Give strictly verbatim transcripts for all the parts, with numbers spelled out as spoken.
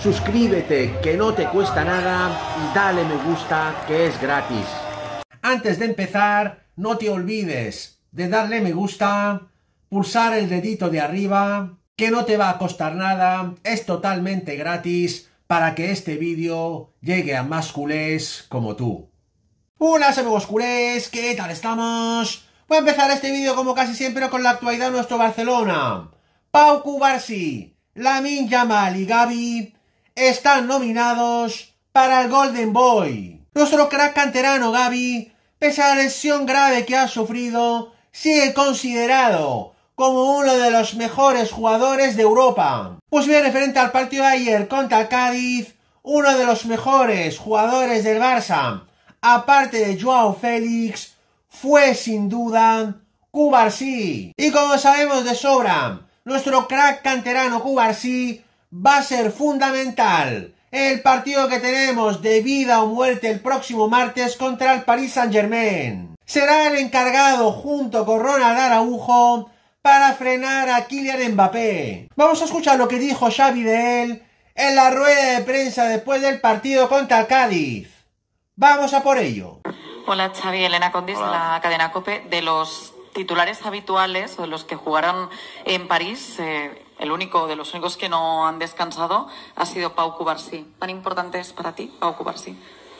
suscríbete que no te cuesta nada y dale me gusta que es gratis. Antes de empezar, no te olvides de darle me gusta, pulsar el dedito de arriba, que no te va a costar nada, es totalmente gratis para que este vídeo llegue a más culés como tú. Hola amigos culés, ¿qué tal estamos? Voy a empezar este vídeo como casi siempre con la actualidad de nuestro Barcelona. Pau Cubarsí, Lamine Yamal y Gavi están nominados para el Golden Boy. Nuestro crack canterano Gavi, pese a la lesión grave que ha sufrido, sigue considerado como uno de los mejores jugadores de Europa. Pues bien, referente al partido de ayer contra el Cádiz, uno de los mejores jugadores del Barça, aparte de Joao Félix, fue sin duda Cubarsí. Y como sabemos de sobra, nuestro crack canterano Cubarsí va a ser fundamental en el partido que tenemos de vida o muerte el próximo martes contra el Paris Saint-Germain. Será el encargado junto con Ronald Araujo para frenar a Kylian Mbappé. Vamos a escuchar lo que dijo Xavi de él en la rueda de prensa después del partido contra el Cádiz. Vamos a por ello. Hola Xavi, Elena Condis de la cadena COPE. De los titulares habituales o de los que jugaron en París, eh, el único de los únicos que no han descansado ha sido Pau Cubarsí. ¿Tan importante es para ti, Pau Cubarsí?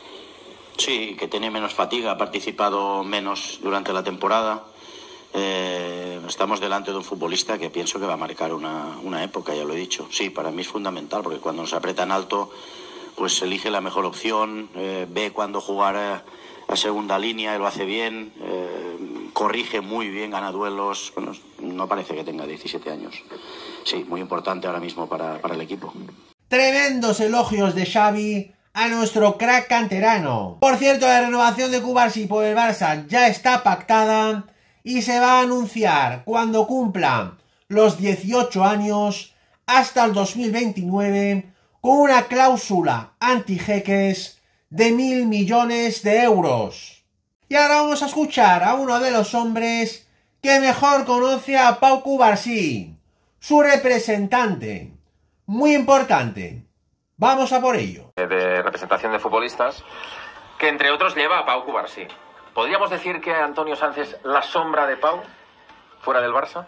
Sí, que tiene menos fatiga, ha participado menos durante la temporada. Eh, estamos delante de un futbolista que pienso que va a marcar una, una época, ya lo he dicho. Sí, para mí es fundamental, porque cuando nos apretan alto, pues elige la mejor opción, eh, ve cuándo jugar a, a segunda línea, y lo hace bien, eh, corrige muy bien, gana duelos. Bueno, no parece que tenga diecisiete años. Sí, muy importante ahora mismo para, para el equipo. Tremendos elogios de Xavi a nuestro crack canterano. Por cierto, la renovación de Cubarsí por el Barça ya está pactada y se va a anunciar cuando cumpla los dieciocho años hasta el dos mil veintinueve con una cláusula anti-jeques de mil millones de euros. Y ahora vamos a escuchar a uno de los hombres que mejor conoce a Pau Cubarsí, su representante. Muy importante. Vamos a por ello. De representación de futbolistas, que entre otros lleva a Pau Cubarsí. ¿Podríamos decir que Antonio Sánchez es la sombra de Pau fuera del Barça?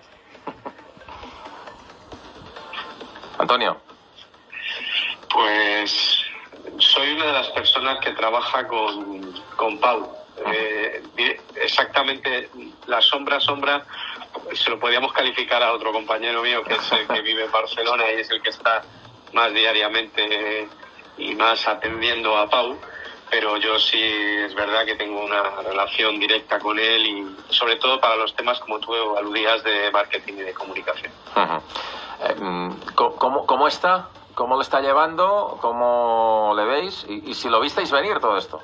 Antonio. Pues soy una de las personas que trabaja con, con Pau. Eh, exactamente la sombra, sombra, se lo podríamos calificar a otro compañero mío que es el que vive en Barcelona y es el que está más diariamente y más atendiendo a Pau. Pero yo sí es verdad que tengo una relación directa con él y sobre todo para los temas, como tú aludías, de marketing y de comunicación. Uh-huh. eh, ¿cómo, ¿Cómo está? ¿Cómo lo está llevando? ¿Cómo le veis? Y, y si lo visteis venir todo esto.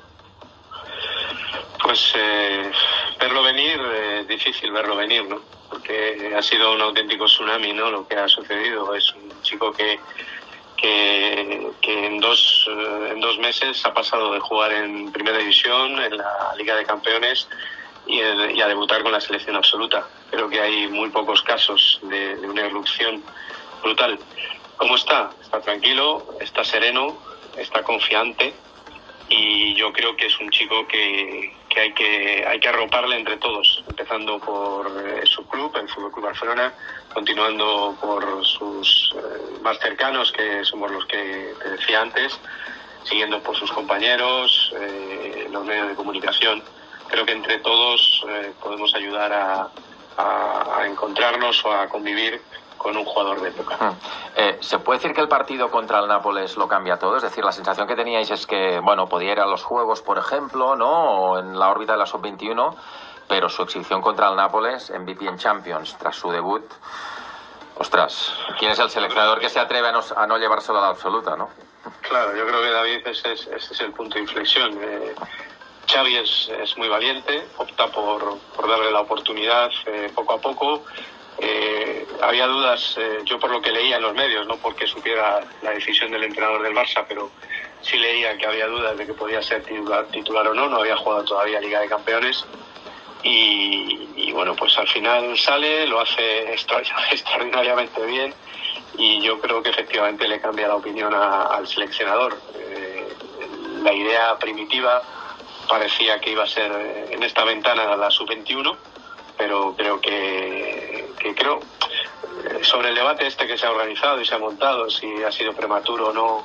Pues eh, verlo venir, es eh, difícil verlo venir, ¿no? Porque ha sido un auténtico tsunami, ¿no? Lo que ha sucedido. Es un chico que que, que en, dos, en dos meses ha pasado de jugar en Primera División, en la Liga de Campeones y, el, y a debutar con la selección absoluta. Creo que hay muy pocos casos de, de una irrupción brutal. ¿Cómo está? Está tranquilo, está sereno, está confiante y yo creo que es un chico que, que, hay, que hay que arroparle entre todos, empezando por eh, su club, el Fútbol Club Barcelona, continuando por sus eh, más cercanos, que somos los que te decía antes, siguiendo por sus compañeros, eh, los medios de comunicación. Creo que entre todos eh, podemos ayudar a, a, a encontrarnos o a convivir con un jugador de época. Hmm. Eh, ¿Se puede decir que el partido contra el Nápoles lo cambia todo? Es decir, la sensación que teníais es que, bueno, podía ir a los Juegos, por ejemplo, ¿no? O en la órbita de la sub veintiuno, pero su exhibición contra el Nápoles, M V P en Champions, tras su debut, ostras, ¿quién es el seleccionador que se atreve a no, a no llevárselo a la absoluta, no? Claro, yo creo que David, ese es, ese es el punto de inflexión. Eh, Xavi es, es muy valiente, opta por, por darle la oportunidad eh, poco a poco. Eh, había dudas, eh, yo por lo que leía en los medios, no porque supiera la decisión del entrenador del Barça, pero sí leía que había dudas de que podía ser titular, titular o no, no había jugado todavía Liga de Campeones y, y bueno, pues al final sale, lo hace extra, extraordinariamente bien y yo creo que efectivamente le cambia la opinión a, al seleccionador. Eh, la idea primitiva parecía que iba a ser en esta ventana la sub veintiuno, pero creo que, que creo sobre el debate este que se ha organizado y se ha montado, si ha sido prematuro o no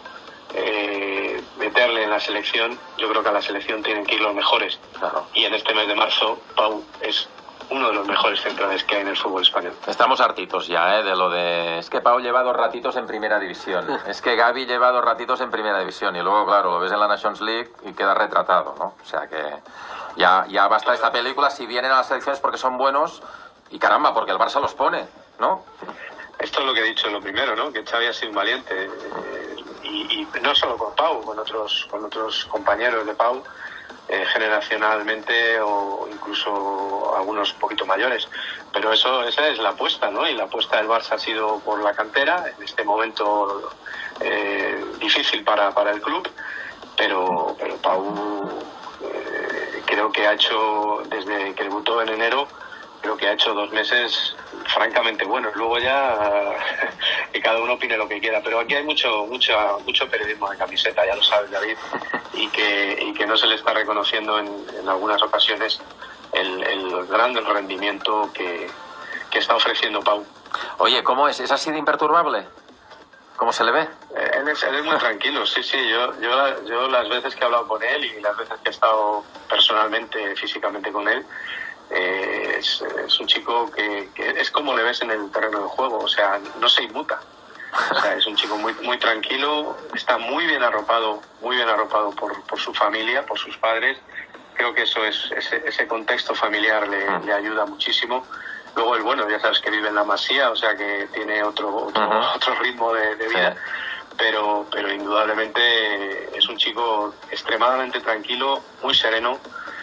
eh, meterle en la selección, yo creo que a la selección tienen que ir los mejores. Claro. Y en este mes de marzo Pau es uno de los mejores centrales que hay en el fútbol español. Estamos hartitos ya, ¿eh? De lo de... Es que Pau lleva dos ratitos en primera división. Es que Gavi lleva dos ratitos en primera división. Y luego, claro, lo ves en la Nations League y queda retratado, ¿no? O sea que ya, ya basta esta película. Si vienen a las selecciones porque son buenos y caramba, porque el Barça los pone, ¿no? Esto es lo que he dicho en lo primero, ¿no? Que Xavi ha sido un valiente. Eh, y, y no solo con Pau, con otros, con otros compañeros de Pau, Eh, generacionalmente o incluso algunos un poquito mayores, pero eso esa es la apuesta, ¿no? Y la apuesta del Barça ha sido por la cantera en este momento eh, difícil para, para el club, pero, pero Pau eh, creo que ha hecho, desde que debutó en enero, creo que ha hecho dos meses francamente buenos. Luego ya que cada uno opine lo que quiera, pero aquí hay mucho mucho mucho periodismo de camiseta, ya lo sabes, David, y que y que no se le está reconociendo en, en algunas ocasiones el, el gran rendimiento que, que está ofreciendo Pau. Oye, ¿cómo es? ¿Es así de imperturbable? ¿Cómo se le ve? Eh, él, es, él es muy tranquilo, sí, sí. Yo, yo, yo las veces que he hablado con él y las veces que he estado personalmente, físicamente con él, Eh, es, es un chico que, que es como le ves en el terreno de juego, o sea, no se inmuta. O sea, es un chico muy muy tranquilo, está muy bien arropado, muy bien arropado por, por su familia, por sus padres. Creo que eso es ese, ese contexto familiar le, le ayuda muchísimo. Luego el bueno, ya sabes que vive en la Masía, o sea que tiene otro otro, uh-huh. otro ritmo de, de vida. Sí. Pero, pero indudablemente es un chico extremadamente tranquilo, muy sereno,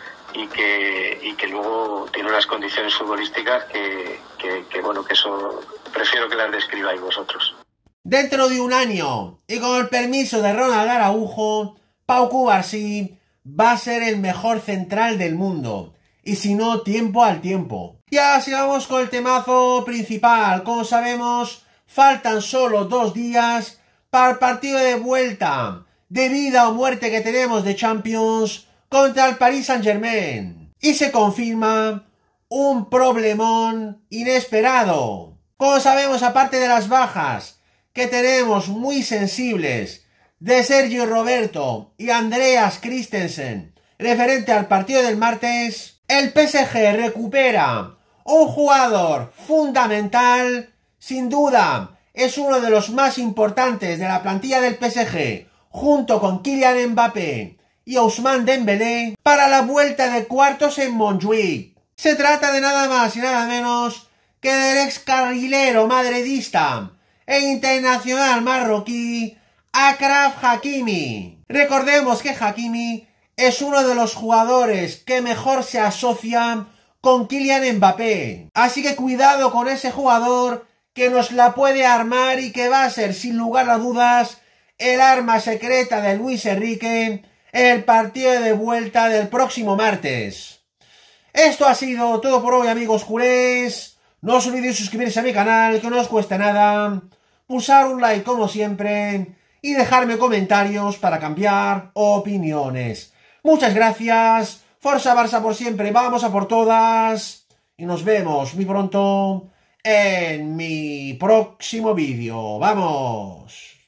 y que, y que luego tiene unas condiciones futbolísticas que, que, que, bueno, que eso prefiero que las describáis vosotros. Dentro de un año, y con el permiso de Ronald Araujo, Pau Cubarsí va a ser el mejor central del mundo, y si no, tiempo al tiempo. Y ahora sigamos con el temazo principal. Como sabemos, faltan solo dos días para el partido de vuelta, de vida o muerte que tenemos de Champions, contra el Paris Saint-Germain. Y se confirma un problemón inesperado. Como sabemos, aparte de las bajas que tenemos muy sensibles de Sergio Roberto y Andreas Christensen referente al partido del martes, el P S G recupera un jugador fundamental, sin duda es uno de los más importantes de la plantilla del P S G, junto con Kylian Mbappé y Ousmane Dembélé, para la vuelta de cuartos en Montjuic. Se trata de nada más y nada menos que del ex carrilero madridista e internacional marroquí Achraf Hakimi. Recordemos que Hakimi es uno de los jugadores que mejor se asocia con Kylian Mbappé, así que cuidado con ese jugador que nos la puede armar y que va a ser sin lugar a dudas el arma secreta de Luis Enrique en el partido de vuelta del próximo martes. Esto ha sido todo por hoy, amigos culés. No os olvidéis suscribirse a mi canal, que no os cuesta nada, pulsar un like como siempre y dejarme comentarios para cambiar opiniones. Muchas gracias, Forza Barça por siempre, vamos a por todas y nos vemos muy pronto en mi próximo vídeo. ¡Vamos!